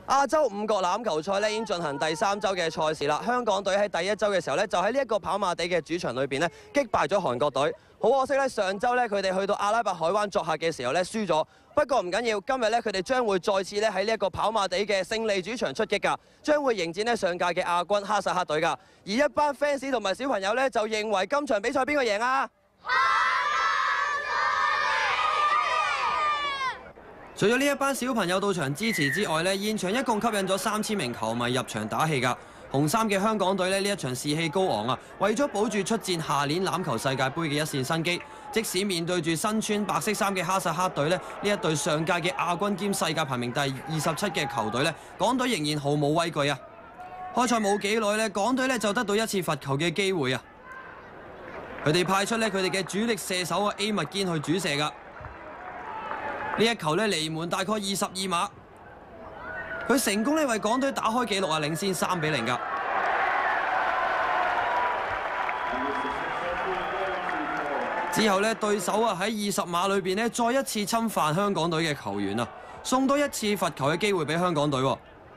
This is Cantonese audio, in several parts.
亞洲五國欖球賽咧已經進行第3週嘅賽事啦。香港隊喺第1週嘅時候咧，就喺呢一個跑馬地嘅主場裏邊咧擊敗咗韓國隊。好可惜咧，上週咧佢哋去到阿拉伯海灣作客嘅時候咧輸咗。不過唔緊要，今日咧佢哋將會再次咧喺呢一個跑馬地嘅勝利主場出擊㗎，將會迎戰咧上屆嘅亞軍哈薩克隊㗎。而一班 fans 同埋小朋友咧就認為今場比賽邊個贏啊？除咗呢一班小朋友到場支持之外咧，現場一共吸引咗3000名球迷入場打氣㗎。紅衫嘅香港隊呢一場士氣高昂啊，為咗保住出戰下年欖球世界盃嘅一線生機，即使面對住身穿白色衫嘅哈薩克隊呢一隊上屆嘅亞軍兼世界排名第27嘅球隊呢，港隊仍然毫無畏懼啊！開賽冇幾耐呢，港隊呢就得到一次罰球嘅機會啊！佢哋派出呢佢哋嘅主力射手啊 A 麥堅去主射㗎。呢一球咧離門大概22碼，佢成功咧為港隊打開紀錄啊，領先3-0㗎。之後咧對手啊喺20碼裏邊咧再一次侵犯香港隊嘅球員啊，送多一次罰球嘅機會俾香港隊。而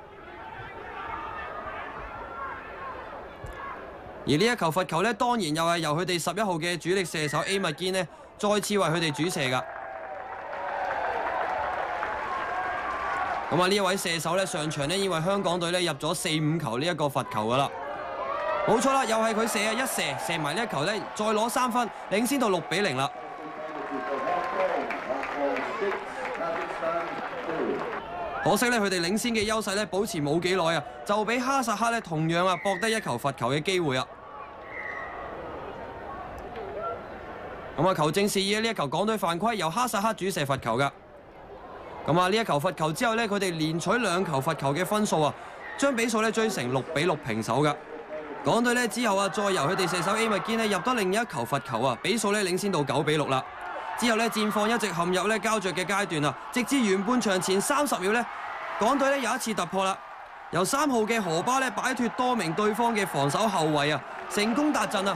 呢一球罰球咧當然又係由佢哋11號嘅主力射手 A 麥堅咧再次為佢哋主射㗎。咁啊！呢一位射手咧上場咧已經為香港隊咧入咗4-5球呢一個罰球噶啦，冇錯啦，又係佢射啊！一射埋呢一球咧，再攞3分，領先到6-0啦。可惜咧，佢哋領先嘅優勢咧保持冇幾耐啊，就俾哈薩克咧同樣啊博得一球罰球嘅機會啊。咁啊，球證示意呢一球港隊犯規，由哈薩克主射罰球噶。咁啊！呢一球罰球之後呢，佢哋連取2球罰球嘅分數啊，將比數咧追成6-6平手㗎。港隊呢之後啊，再由佢哋射手 A 麥堅呢入多另一球罰球啊，比數咧領先到9-6啦。之後呢，戰況一直陷入咧膠着嘅階段啊，直至完半場前30秒呢，港隊呢有一次突破啦，由3號嘅荷巴呢擺脫多名對方嘅防守後衞啊，成功達陣啊！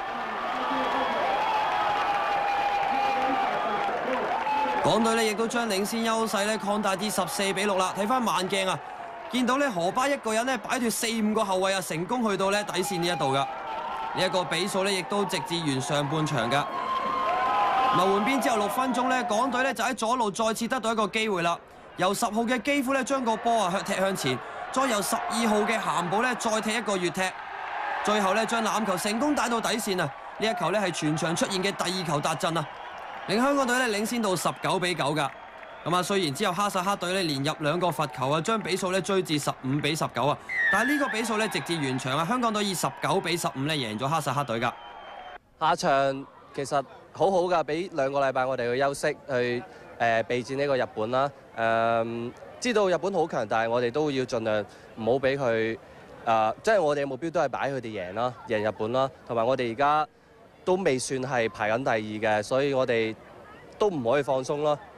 港隊呢亦都將領先優勢咧擴大至14-6啦。睇翻慢鏡啊，見到咧荷巴一個人咧擺脫4-5個後衞啊，成功去到咧底線呢一度噶。呢一個比數咧亦都直至完上半場噶。換邊之後6分鐘咧，港隊咧就喺左路再次得到一個機會啦。由10號嘅基夫咧將個波啊踢向前，再由12號嘅鹹寶咧再踢一個越踢，最後咧將欖球成功帶到底線啊！呢一球咧係全場出現嘅第2球達陣啊！令香港隊咧領先到19-9㗎。咁啊，雖然之後哈薩克隊咧連入2個罰球啊，將比數咧追至15-19啊，但係呢個比數咧直至完場啊，香港隊以19-15咧贏咗哈薩克隊㗎。 下場其實好好㗎，俾2個禮拜我哋去休息，去備戰呢個日本啦。知道日本好強，但係我哋都要盡量唔好俾佢即係我哋嘅目標都係擺佢哋贏啦，贏日本啦，同埋我哋而家都未算係排緊第2嘅，所以我哋都唔可以放鬆咯。